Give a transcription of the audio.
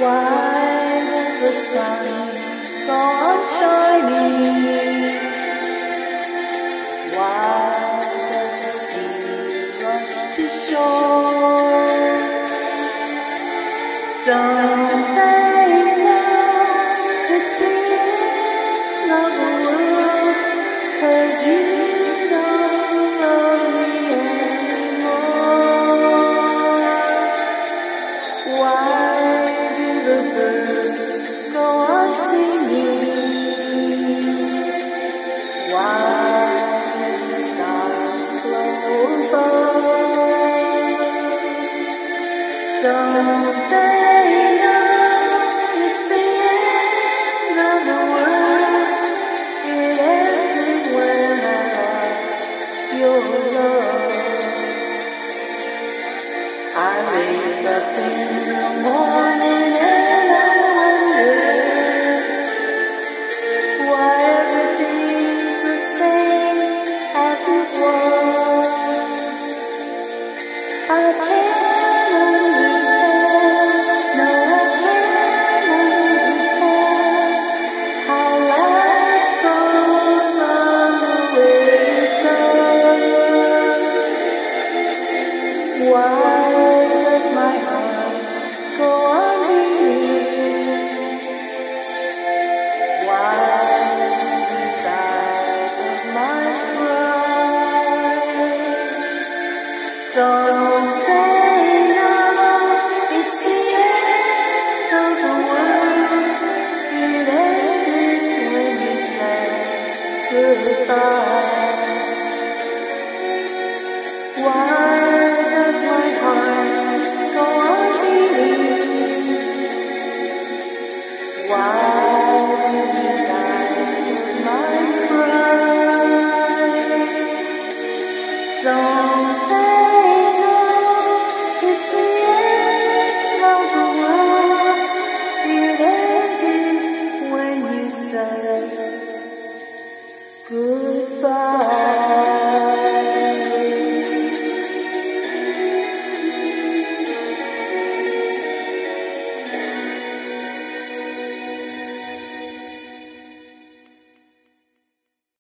Why does the sun go on shining? Why does the sea rush to shore? Don't they know it's the end of the world? 'Cause you don't love me anymore. Why do the birds go on singing? Why do the stars glow above? Don't they know it's the end of the world? It ended when I lost your love. I wake up in the morning and I wonder why everything's the same as it was. I can't understand, no I can't understand how life goes on the way it does. Why does my heart go on beating? Why do these eyes of mine cry? Don't